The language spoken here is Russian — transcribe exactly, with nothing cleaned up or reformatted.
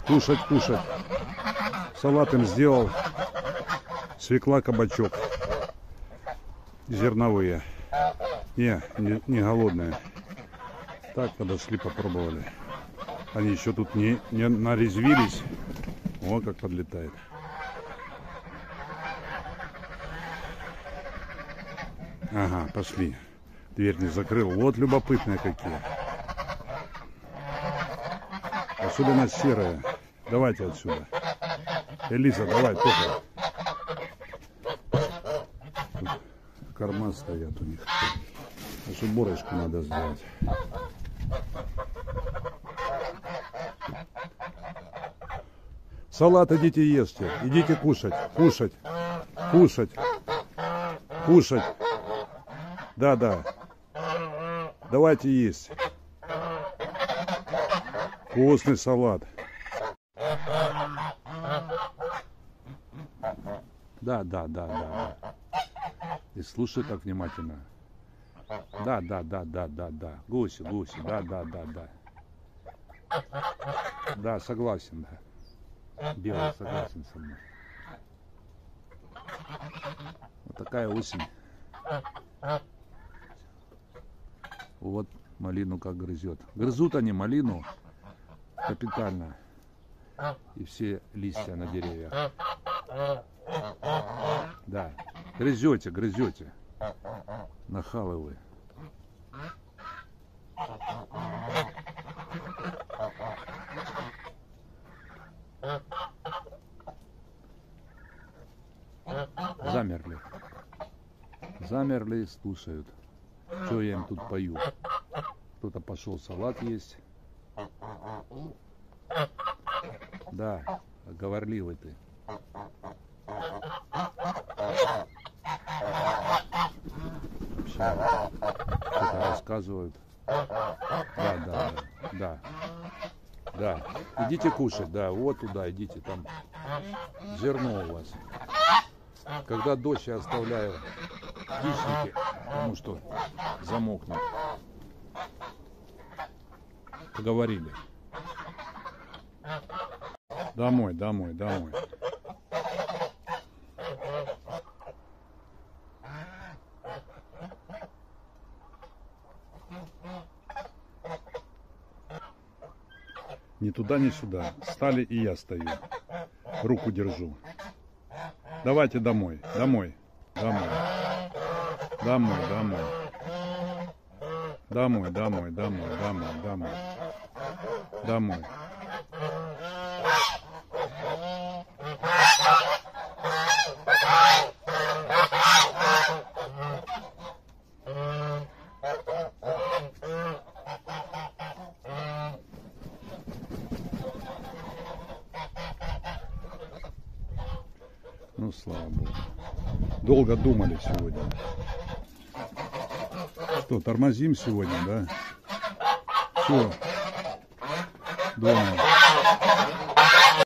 Кушать, кушать. Салат им сделал. Свекла, кабачок. Зерновые. Не, не, не голодные. Так, подошли, попробовали. Они еще тут не, не нарезвились. О, как подлетает. Ага, пошли. Дверь не закрыл. Вот любопытные какие. Особенно серые. Давайте отсюда. Элиза, давай, топай. Тут корма стоят у них. Нашу уборочку надо сделать. Салат идите ешьте. Идите кушать. Кушать. Кушать. Кушать. Да, да. Давайте есть. Вкусный салат. Да, да, да, да. И слушай так внимательно. Да, да, да, да, да, да. Гуси, гуси, да, да, да, да. Да, согласен, да. Белый согласен со мной. Вот такая осень. Вот малину как грызет. Грызут они малину капитально. И все листья на деревьях. Да. Грызете, грызете. Нахалы вы. Замерли. Замерли и слушают. Что я им тут пою? Кто-то пошел салат есть. Да, говорливый ты. Что-то рассказывают. Да, да, да, да. Да. Идите кушать, да, вот туда идите, там зерно у вас. Когда дождь, я оставляю птичники, потому что замокнут. Поговорили. Домой, домой, домой. Ни туда, ни сюда. Стали, и я стою. Руку держу. Давайте домой, домой, домой. Домой, домой. Домой, домой, домой, домой, домой. Домой. Ну, слава Богу. Долго думали сегодня. Что, тормозим сегодня, да? Все. Дома.